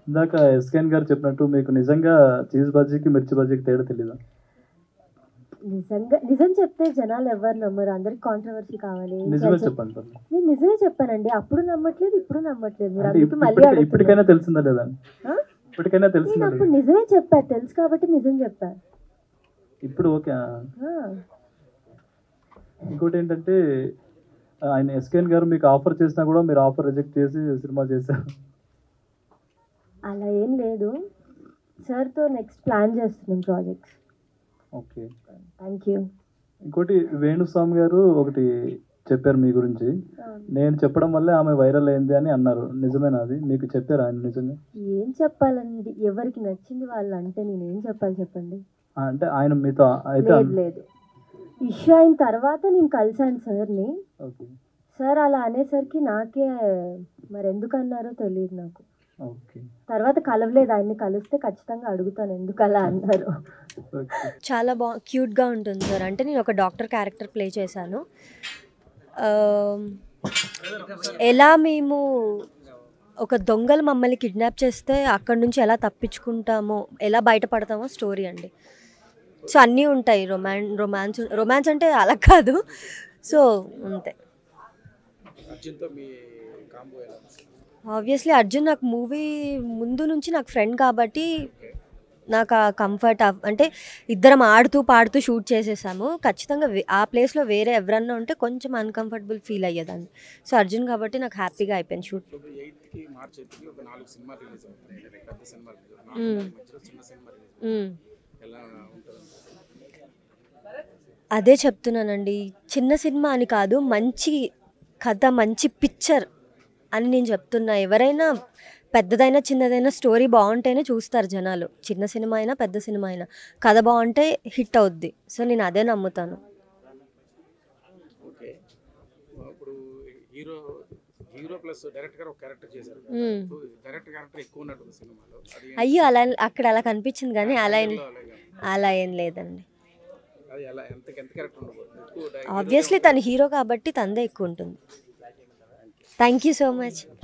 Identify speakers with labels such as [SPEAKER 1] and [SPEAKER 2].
[SPEAKER 1] ఇందాక ఎస్కేఎన్ గారు చెప్పినట్టు మీకు నిజంగా చీజ్ బజ్జీకి మిర్చి బజ్జీకి తేడా తెలీదా?
[SPEAKER 2] నిజంగా నిజం చెప్తే జనాలు ఎవరు నమ్మరు, అందరికి కాంట్రవర్సీ కావాలి.
[SPEAKER 1] నిజమే చెప్పండి సార్.
[SPEAKER 2] నేను నిజమే చెప్పానండి, అప్పుడు నమ్మట్లేదు, ఇప్పుడు నమ్మట్లేదు. మీరు
[SPEAKER 1] అంటే
[SPEAKER 2] అందుకు మళ్ళీ
[SPEAKER 1] ఇప్పటికైనా తెలిసిందా లేదా? ఇప్పటికైనా
[SPEAKER 2] నేను
[SPEAKER 1] తెలిసిందా?
[SPEAKER 2] అప్పుడు నిజమే చెప్పా, తెలుసు కాబట్టి నిజం చెప్పా.
[SPEAKER 1] ఇప్పుడు ఓకే. ఇంకోటి ఏంటంటే ఆయన ఎస్కేఎన్ గారు మీకు ఆఫర్ చేసినా కూడా మీరు ఆఫర్ రిజెక్ట్ చేసి సినిమా చేశారు.
[SPEAKER 2] అలా ఏం లేదు, సార్తో నెక్స్ట్ ప్లాన్ చేస్తున్నాం ప్రాజెక్ట్స్.
[SPEAKER 1] Okay,
[SPEAKER 2] thank you.
[SPEAKER 1] ఇంకోటి వేణుస్వామి గారు ఒకటి చెప్పారు మీ గురించి, నేను చెప్పడం వల్లే ఆమె వైరల్ అయింది అని అన్నారు. నిజమేనా అది? మీకు చెప్పారు ఆయన నిజంగా?
[SPEAKER 2] ఏం చెప్పాలండి, ఎవరికి నచ్చింది వాళ్ళు అంటే నేనేం చెప్పాలి చెప్పండి.
[SPEAKER 1] అంటే ఆయన మీతో అయితే
[SPEAKER 2] లేదు, ఇష్యూ అయిన తర్వాత నేను కలిసాను సార్ని. సార్ అలా అనేసరికి నాకే మరి ఎందుకు అన్నారో తెలియదు నాకు. తర్వాత కలవలేదు, ఆయన్ని కలిస్తే ఖచ్చితంగా అడుగుతాను ఎందుకు అలా అన్నారు.
[SPEAKER 3] చాలా క్యూట్గా ఉంటుంది సార్. అంటే నేను ఒక డాక్టర్ క్యారెక్టర్ ప్లే చేశాను. ఎలా మేము ఒక దొంగలు మమ్మల్ని కిడ్నాప్ చేస్తే అక్కడి నుంచి ఎలా తప్పించుకుంటామో, ఎలా బయటపడతామో స్టోరీ అండి. సో అన్నీ ఉంటాయి, రొమాన్స్ అంటే అలా కాదు. సో అంతే. ఆబ్వియస్లీ అర్జున్ నాకు మూవీ ముందు నుంచి నాకు ఫ్రెండ్ కాబట్టి నాకు ఆ కంఫర్ట్ అంటే ఇద్దరం ఆడుతూ పాడుతూ షూట్ చేసేసాము. ఖచ్చితంగా ఆ ప్లేస్లో వేరే ఎవరన్నా ఉంటే కొంచెం అన్కంఫర్టబుల్ ఫీల్ అయ్యేదాన్ని. సో అర్జున్ కాబట్టి నాకు హ్యాపీగా అయిపోయింది షూట్. అదే చెప్తున్నానండి, చిన్న సినిమా అని కాదు, మంచి కథ మంచి పిక్చర్ అని నేను చెప్తున్నా. ఎవరైనా పెద్దదైనా చిన్నదైనా స్టోరీ బాగుంటేనే చూస్తారు జనాలు. చిన్న సినిమా అయినా పెద్ద సినిమా అయినా కథ బాగుంటే హిట్ అవుద్ది. సో నేను అదే నమ్ముతాను. అయ్యో అలా అక్కడ అలా కనిపించింది కానీ అలా ఏం లేదండి. ఆబ్వియస్లీ తను హీరో కాబట్టి తనదే ఎక్కువ ఉంటుంది. Thank you so much.